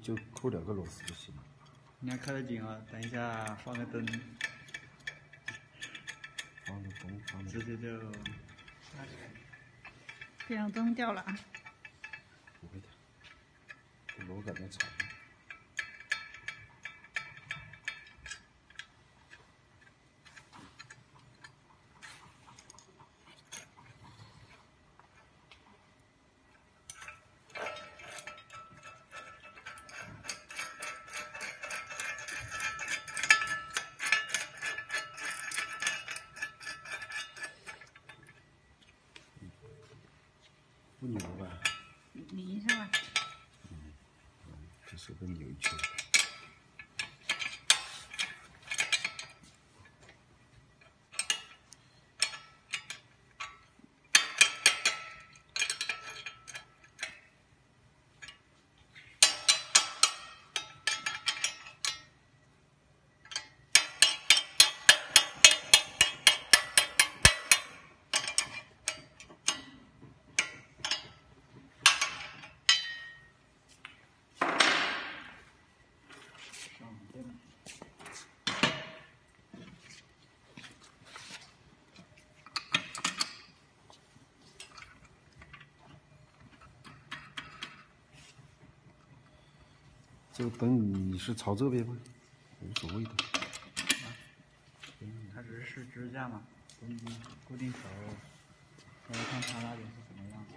就扣2个螺丝就行了。 你要靠得紧哦，等一下放个灯， 放个灯，放个直接就别让灯掉了啊！ 不会的，这螺杆在长。不扭吧？ 拧一下吧。 这是个扭球。这个灯你是朝这边吗？无所谓的。 它只是支架嘛，固定头，我来看它那边是怎么样。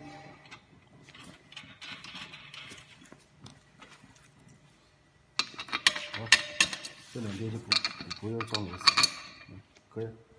好，这2边就不要装螺丝，可以。